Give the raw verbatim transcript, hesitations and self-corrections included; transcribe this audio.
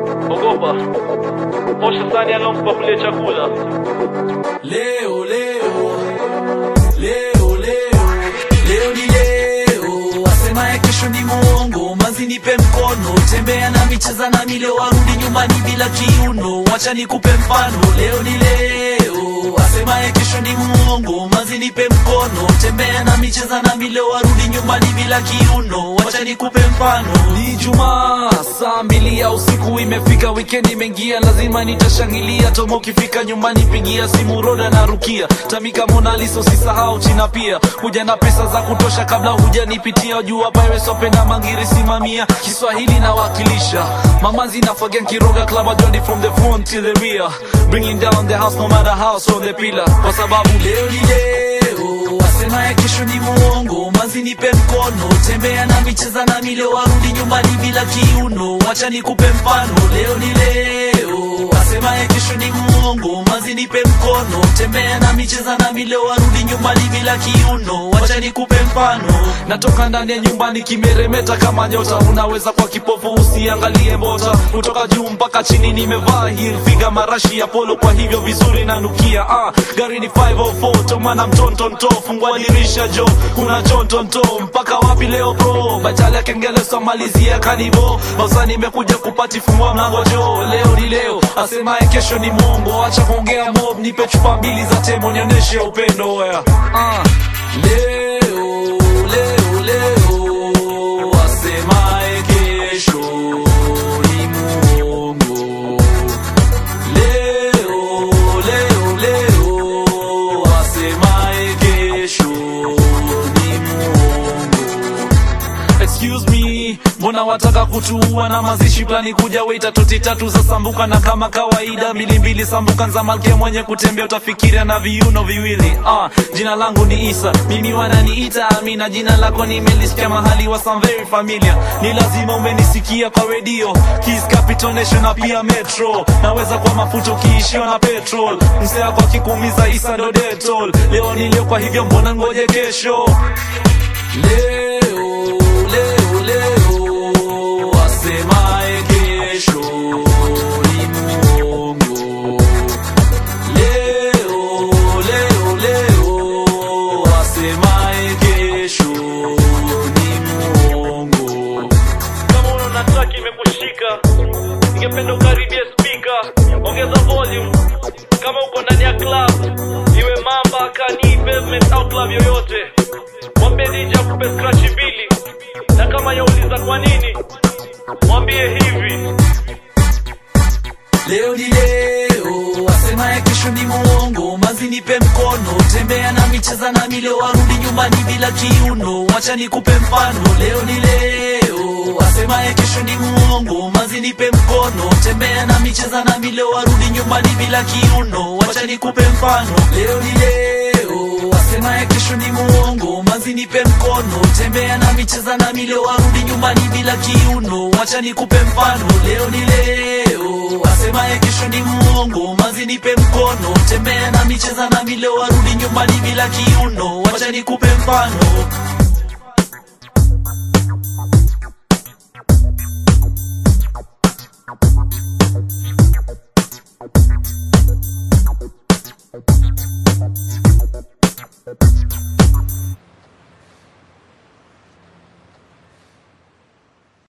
Ogopa. Osha sani alompa kule chakula. Leo, leo, leo, leo, leo ni leo. Asema ya kesho ni muongo, manzi nipe mkono. Tembea na micheza na mile warudi nyumbani bila kiuno. Wacha nikupe mfano, leo ni leo. Asema ya kesho ni muongo, manzi nipe mkono. Tembea na micheza na mile warudi nyumbani bila kiuno. Wacha nikupe mfano. Ni Jumaa, saa mbili ya usiku imefika, weekend imeingia, lazima nitashangilia. Tomo ukifika nyumbani pigia simu Roda na Rukia. Tamika Mona Lisa usisahau China pia. Kuja na pesa za kutosha kabla hujanipitia. Jua Pirates Open na Mangiri simamia. Kiswahili na wakilisha. Mamazi na Fagen Kiroga Club Johnny from the front till the rear. Bringing down the house no matter how strong the pillar. Kwa sababu leo ni leo. Asema ya kesho ni muongo, manzi nipe mkono. Tembea na micheza na mile warudi nyumbani bila kiuno. Wacha nikupe mfano, leo ni leo. Asema ya kesho ni muongo, manzi nipe mkono. Tembea na micheza na mile warudi nyumbani bila kiuno. Wacha nikupe mfano. Natoka ndani ya nyumbani kimeremeta kama nyota. Unaweza kwa kipofu usiangalie mbota. Kutoka juu mpaka chini nimevaa heel figa marashi ya polo, kwa hivyo vizuri nanukia. Ah, gari ni five oh four, tomana mtontonto. Fungua dirisha jo, kuna chontonto. Mpaka wapi leo bro? Bajali ya kengele somalizia kanibo. Basa nimekuja kupati fungua mlango jo. Leo ni leo, asema ya kesho ni mongo. Acha kuongea mob, nipe chupa mbili za temo nionyeshe upendo wea. Ah, leo, leo, leo. Asema ya kesho ni mongo. Leo, leo, leo. Asema ya kesho ni mongo. Excuse me, mbona wataka kutuua na mazishi plani kuja waita toti tatu za sambuka. Na kama kawaida mbili mbili sambuka za malkia mwenye kutembea utafikiria na viuno viwili. Ah, jina langu ni Isa, mimi wananiita Amina. Jina lako nimelisikia mahali wa some very familiar. Ni lazima umenisikia kwa radio, Kiss Capital Nation na pia Metro. Naweza kwa mafuta ukiishiwa na petrol. Msea kwa kikumiza Isa ndo detol. Leo ni leo kwa hivyo mbona ngoje kesho. Leo, leo, leo. Asema ya kesho ni muongo. Leo, leo, leo. Asema ya kesho ni muongo. Kama unaona track imekushika, ningependa ukaribie speaker. Ongeza volume. Kama uko ndani ya club, iwe Mamba, Kani, Pavement au club yoyote, mwambie D J akupe scratch mbili. Na kama yauliza kwa nini, mwambie hivi. Leo ni leo, asema ya kesho ni muongo, manzi nipe mkono. Tembea na micheza na mile warudi nyumbani bila kiuno. Wacha nikupe mfano, leo ni leo. Asema ya kesho ni muongo, manzi nipe mkono. Tembea na micheza na mile warudi nyumbani bila kiuno. Wacha nikupe mfano, leo ni leo. Asema ya kesho ni muongo, manzi nipe mkono. Tembea na micheza na mile warudi nyumbani bila kiuno. Wacha nikupe mfano, leo ni leo. Asema ya kesho ni muongo, manzi nipe mkono. Tembea na micheza na mile warudi nyumbani bila kiuno. Wacha nikupe mfano.